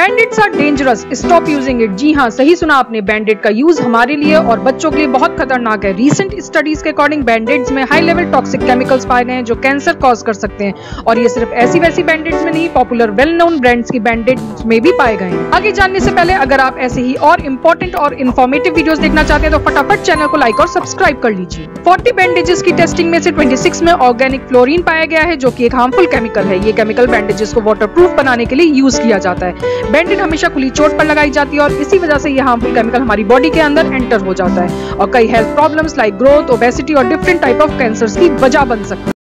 बैंडेड्स are dangerous, stop using it. जी हाँ, सही सुना आपने, बैंडेड का यूज हमारे लिए और बच्चों के लिए बहुत खतरनाक है। रीसेंट स्टडीज के अकॉर्डिंग बैंडेड्स में हाई लेवल टॉक्सिक केमिकल्स पाए गए हैं जो कैंसर कॉज कर सकते हैं। और ये सिर्फ ऐसी वैसी बैंडेड्स में नहीं, पॉपुलर वेल नोन ब्रांड्स की बैंडेड्स में भी पाए गए हैं। आगे जानने से पहले अगर आप ऐसे ही और इंपॉर्टेंट और इन्फॉर्मेटिव वीडियोस देखना चाहते हैं तो फटाफट चैनल को लाइक और सब्सक्राइब कर लीजिए। 40 बैंडेजेस की टेस्टिंग में से 26 में ऑर्गेनिक फ्लोरीन पाया गया है जो कि एक हार्मफुल केमिकल है। ये केमिकल बैंडेजेस को वाटरप्रूफ बनाने के लिए यूज किया जाता है। बैंडेड हमेशा खुली चोट पर लगाई जाती है और इसी वजह से ये हार्मफुल केमिकल हमारी बॉडी के अंदर एंटर हो जाता है और कई health problems like growth, obesity और डिफरेंट टाइप ऑफ कैंसर्स की वजह बन सकता है।